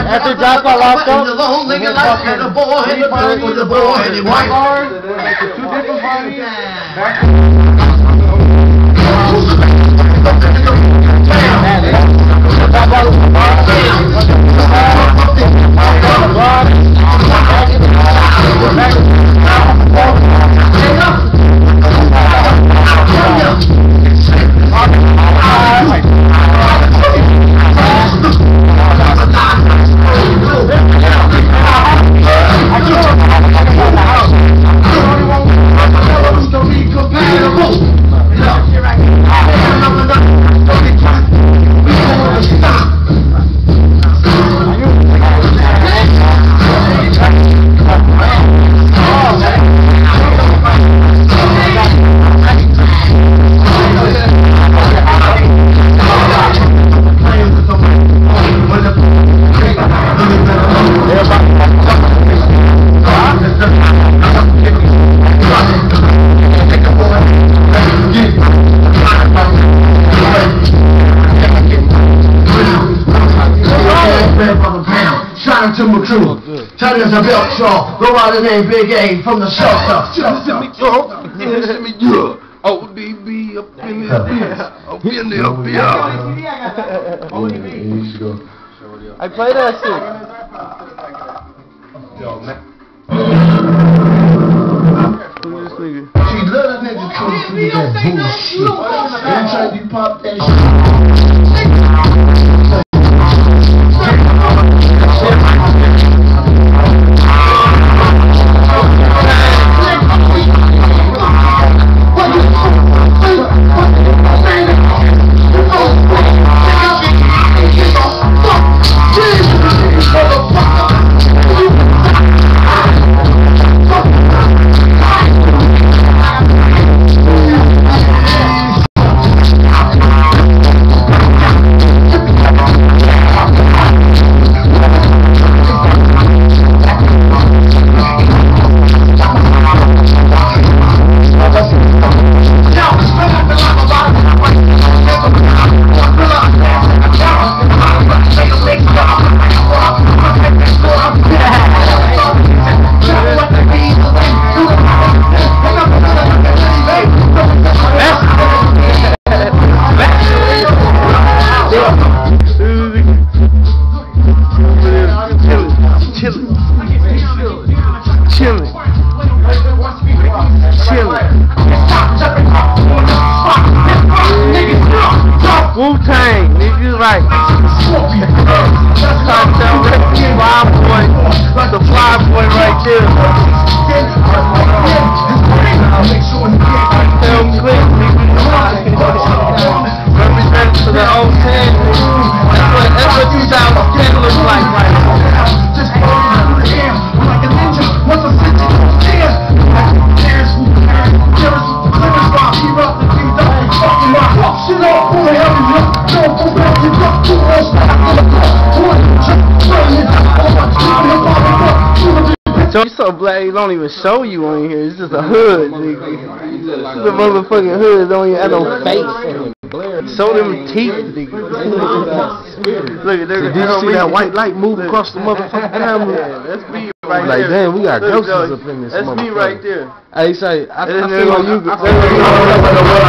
After drop I locked up. The long nigga like and the boy and the boy and the boy and the white. Two different parties. To my crew, Tony is a belt shaw, go by the name Big A from the shelter. ODB up in the up in the I play that shit. Who's this nigga? She love the nigga come through that bullshit. Every time you pop that shit. Wu-Tang, niggas like Cartel, Fly Boy, the Fly Boy right there. Cartel Click, represent for the old 10. That's what 2010 looks like right now. So you're so black, he don't even show you on here. It's just a hood, nigga. This is a motherfucking hood. Don't even have no face. Show them teeth, nigga. Look at that. Did you see that white light move across the motherfucking camera? Yeah, that's me right there. Like, damn, we got ghosts up in this motherfucker. That's me right there. Hey, say, I feel like you.